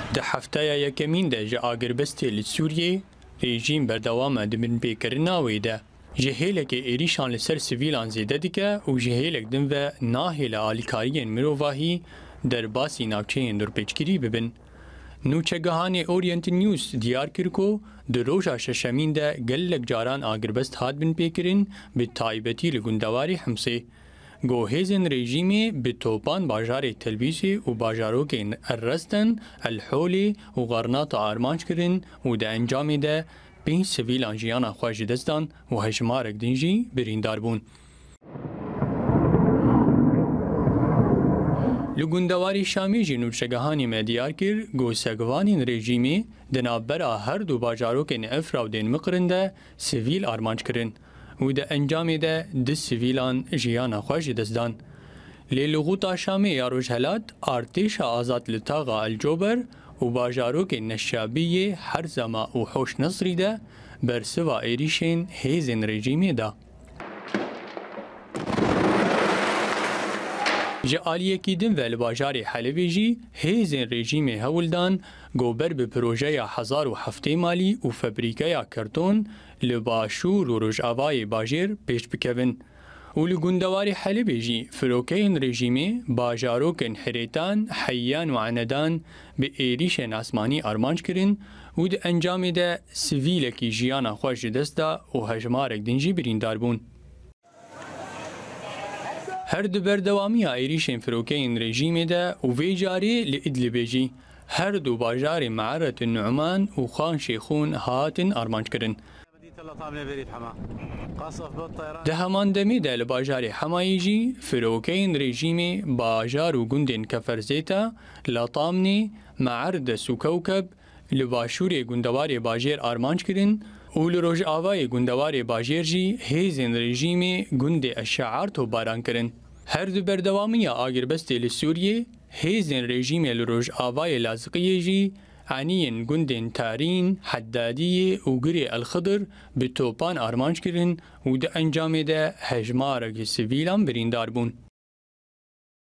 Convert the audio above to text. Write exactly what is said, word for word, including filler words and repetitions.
ده هفته یکمین ده جه آگربستی لسوریه رژیم بردوام دمن پیکرنا ویده. جهیلک ایریشان لسر سویلان زیده دیگه و جهیلک دن و ناهیل آلیکاریین مروواهی در باسی ناوچهین در پیچگیری ببین. نوچگهانی اورینت نیوز دیار کرکو در روژا ششمین ده گلک جاران آگربست هاد بن پیکرین به تایبتی لگندواری حمسه. گوهزن رژیمی به توپان باجار تلویزی و باجاروکین الرستن الحولی و غرناط آرمانج کرن و ده انجامی ده پین سویلان جیانا خواج دستان و هشمارک دنجی بریندار بون. لگندواری شامی جی نوچگهانی مدیار کر گوسگوانین رژیمی دنابرا هر دو باجاروکین افراودین مقرنده سویل آرمانج کرن و ده انجام ده ده سویلان جیانا خواج دستان. لیلغوطا شامی یاروش هلات ارتش آزاد لطاقا الجوبر و باجاروک نشابی هر زما و حوش نصری ده بر سوا ایریشین هیزن رژیمی ده. جالیه کیدن و لباجار حلبی جی هیزن رژیمی هولدان گوبر به پروژه هزار و هفته مالی و فبریکه کرتون لباشور و رجعوای باجر پیش بکوین. و لگندواری حلبی جی فروکین رژیمی باجاروکن حریتان حیان و عندان به ایریشن آسمانی آرمانج کرن و ده انجام ده سویلکی جیانا خوش دستا و هجمارک دنجی بریندار بون. هر دو بردوامی ایریشن فروکین رژیمی ده و ویجاری لإدلبی جی هر دو باجار معرت النعمان و خان شیخون هاتن آرمانج کرن. ده همان دمی ده لباجار حمایی جی فروکین رژیمی باجار و گندین کفرزیتا لطامنی معرد سوکوکب لباشور گندوار باجر آرمانج کرن و لروج آوای گندوار باجر جی هیزن رژیمی گند الشعار تو باران کرن. هر دو بردوامی آگربستی لسوریه هیزن رژیمی لروج آوای لازقیه جی عنین گندین تارین حدادی و گری الخضر به توپان آرمانج کرن و ده انجام ده هجمارک سویلان بریندار بون.